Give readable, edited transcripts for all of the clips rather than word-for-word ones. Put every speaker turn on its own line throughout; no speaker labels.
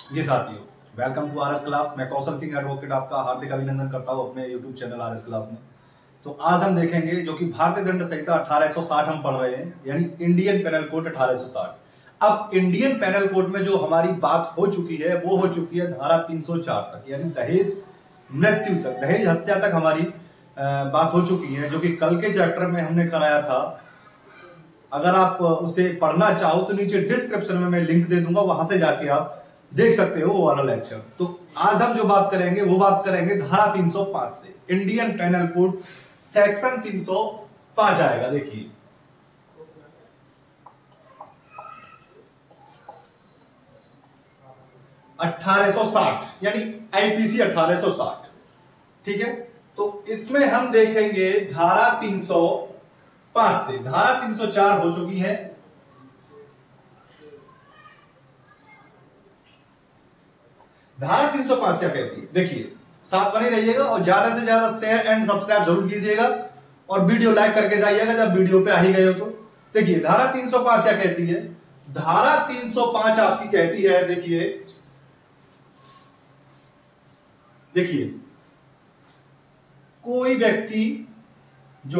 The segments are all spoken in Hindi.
ये साथियों, वेलकम टू आरएस क्लास। मैं कौशल सिंह एडवोकेट आपका हार्दिक अभिनंदन करता हूं अपने यूट्यूब चैनल आरएस क्लास में। तो आज हम देखेंगे जो कि भारतीय दंड संहिता 1860 हम पढ़ रहे हैं, यानी इंडियन पेनल कोड 1860। अब इंडियन पेनल कोड में जो हमारी बात हो चुकी है वो हो चुकी है धारा 304 तक, यानी दहेज मृत्यु तक, दहेज हत्या तक हमारी बात हो चुकी है, जो कि कल के चैप्टर में हमने कराया था। अगर आप उसे पढ़ना चाहो तो नीचे डिस्क्रिप्शन में मैं लिंक दे दूंगा, वहां से जाके आप देख सकते हो वो वाला लेक्चर। तो आज हम जो बात करेंगे वो बात करेंगे धारा 305 से। इंडियन पेनल कोड सेक्शन 305 आएगा। देखिए, (1860) यानी आईपीसी 1860, ठीक है। तो इसमें हम देखेंगे धारा 305 से। धारा 304 हो चुकी है। धारा 305 क्या कहती है, देखिए, साथ बने रहिएगा और ज्यादा से ज्यादा शेयर एंड सब्सक्राइब जरूर कीजिएगा और वीडियो लाइक करके जाइएगा जब वीडियो पे आ ही गए हो तो। देखिए, धारा 305 क्या कहती है। धारा 305 आपकी कहती है, देखिए, कोई व्यक्ति जो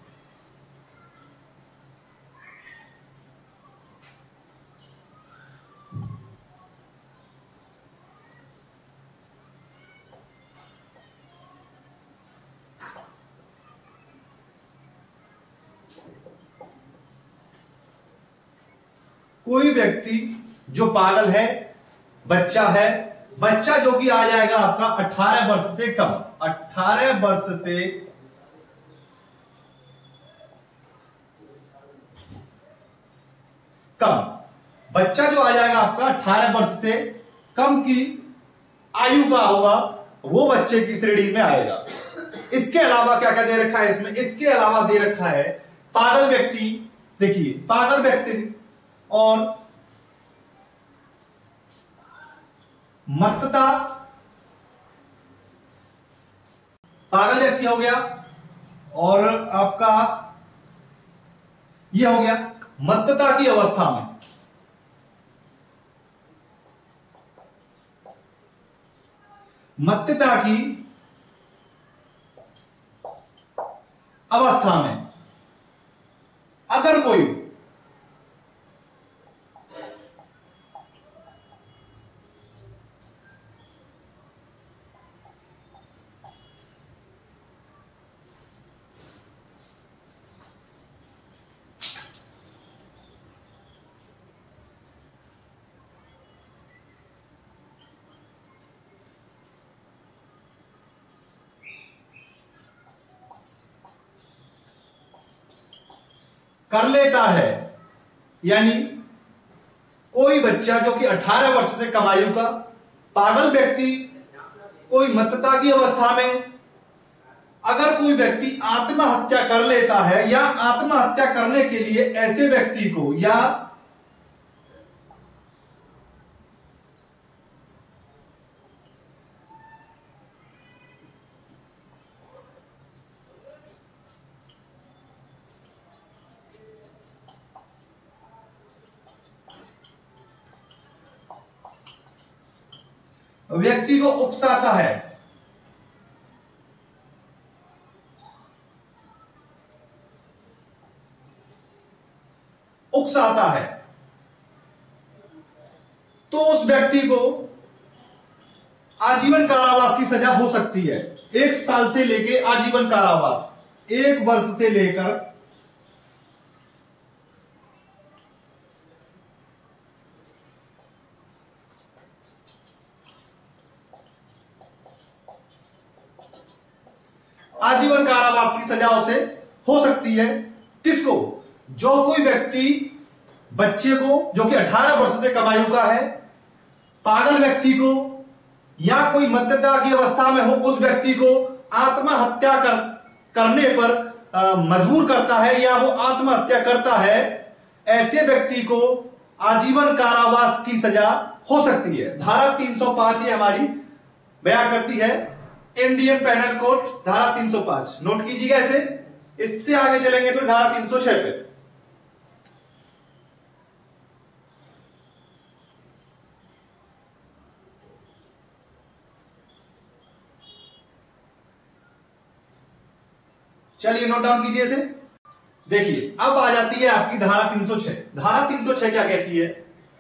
पागल है, बच्चा है, बच्चा जो कि आ जाएगा आपका 18 वर्ष से कम, 18 वर्ष से कम, बच्चा जो आ जाएगा आपका 18 वर्ष से कम की आयु का होगा, वो बच्चे की श्रेणी में आएगा। इसके अलावा क्या क्या दे रखा है इसमें, इसके अलावा दे रखा है पागल व्यक्ति। देखिए, पागल व्यक्ति और मत्तता, पागल व्यक्ति हो गया और आपका यह हो गया मत्तता की अवस्था में, मत्तता की अवस्था में अगर कोई कर लेता है, यानी कोई बच्चा जो कि 18 वर्ष से कम आयु का, पागल व्यक्ति, कोई मत्तता की अवस्था में अगर कोई व्यक्ति आत्महत्या कर लेता है या आत्महत्या करने के लिए ऐसे व्यक्ति को या व्यक्ति को उकसाता है, तो उस व्यक्ति को आजीवन कारावास की सजा हो सकती है। 1 साल से लेके आजीवन कारावास, 1 वर्ष से लेकर आजीवन कारावास की सजा उसे हो सकती है। किसको? जो कोई व्यक्ति बच्चे को जो कि 18 वर्ष से कम आयु का है, पागल व्यक्ति को या कोई मध्यता की अवस्था में हो, उस व्यक्ति को आत्महत्या करने पर मजबूर करता है या वो आत्महत्या करता है, ऐसे व्यक्ति को आजीवन कारावास की सजा हो सकती है। धारा 305 ये हमारी बयां करती है, इंडियन पेनल कोड धारा 305। नोट कीजिएगा इसे। इससे आगे चलेंगे फिर धारा 306 पे। चलिए नोट डाउन कीजिए इसे। देखिए अब आ जाती है आपकी धारा 306। धारा 306 क्या कहती है?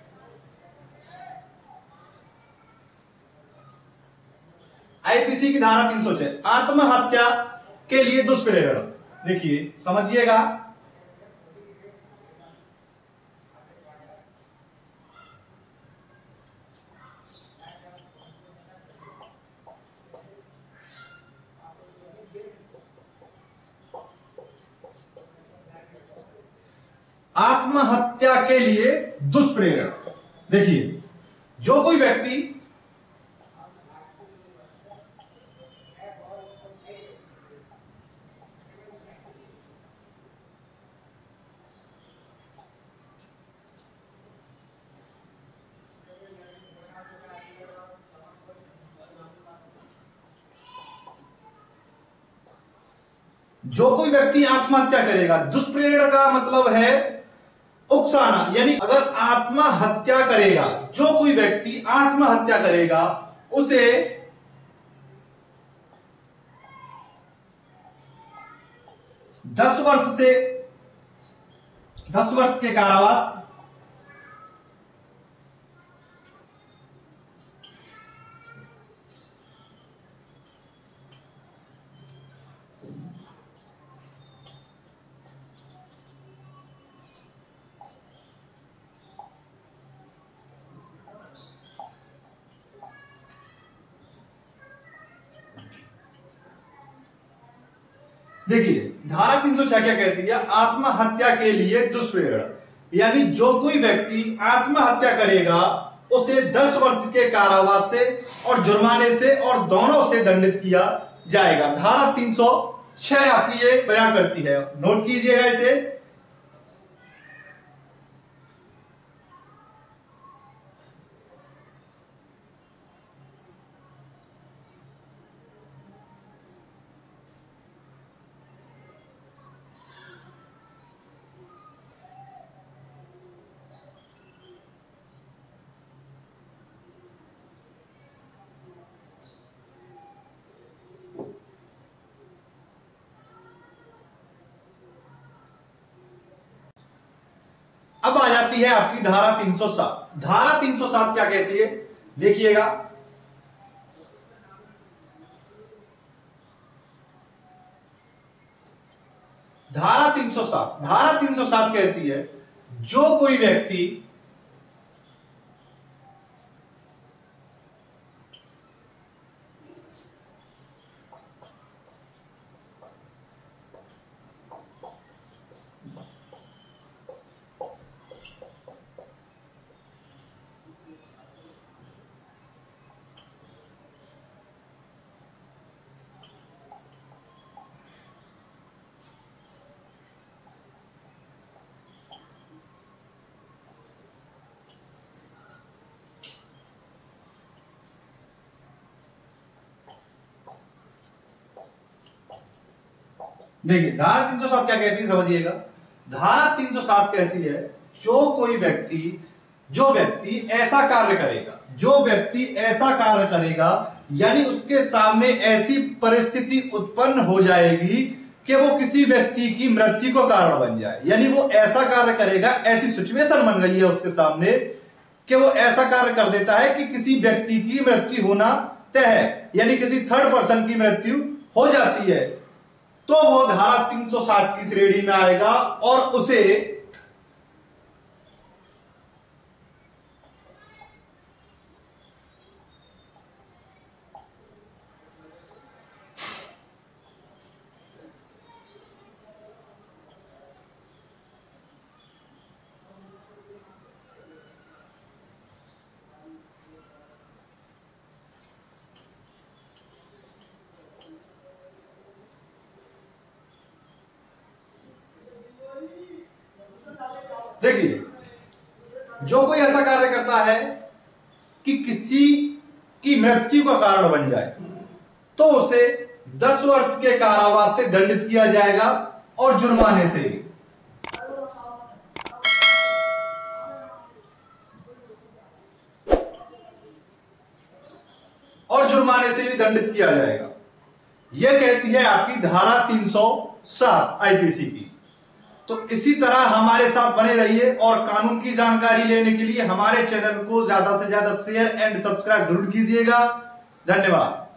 आईपीसी की धारा 306 आत्महत्या के लिए दुष्प्रेरण। देखिए समझिएगा, आत्महत्या के लिए दुष्प्रेरण। देखिए जो कोई व्यक्ति आत्महत्या करेगा, दुष्प्रेरण का मतलब है उकसाना, यानी अगर आत्महत्या करेगा, जो कोई व्यक्ति आत्महत्या करेगा उसे 10 वर्ष के कारावास, देखिए धारा 306 क्या कहती है? आत्महत्या के लिए दुष्प्रेरण, यानी जो कोई व्यक्ति आत्महत्या करेगा उसे 10 वर्ष के कारावास से और जुर्माने से और दोनों से दंडित किया जाएगा। धारा 306 आपकी ये बयान करती है, नोट कीजिएगा इसे। अब आ जाती है आपकी धारा 307। धारा 307 क्या कहती है? देखिएगा, धारा 307 कहती है जो कोई व्यक्ति देखिए धारा 307 क्या कहती है, समझिएगा। धारा 307 कहती है जो व्यक्ति ऐसा कार्य करेगा, यानी उसके सामने ऐसी परिस्थिति उत्पन्न हो जाएगी कि वो किसी व्यक्ति की मृत्यु को कारण बन जाए, यानी वो ऐसा कार्य करेगा, ऐसी सिचुएशन बन गई है उसके सामने कि वो ऐसा कार्य कर देता है कि किसी व्यक्ति की मृत्यु होना तय है, यानी किसी थर्ड पर्सन की मृत्यु हो जाती है, तो वो धारा 307 की श्रेणी में आएगा और उसे देखिए जो कोई ऐसा कार्य करता है कि किसी की मृत्यु का कारण बन जाए तो उसे 10 वर्ष के कारावास से दंडित किया जाएगा और जुर्माने से भी। दंडित किया जाएगा। यह कहती है आपकी धारा 307 आईपीसी की। तो इसी तरह हमारे साथ बने रहिए और कानून की जानकारी लेने के लिए हमारे चैनल को ज्यादा से ज्यादा शेयर एंड सब्सक्राइब जरूर कीजिएगा। धन्यवाद।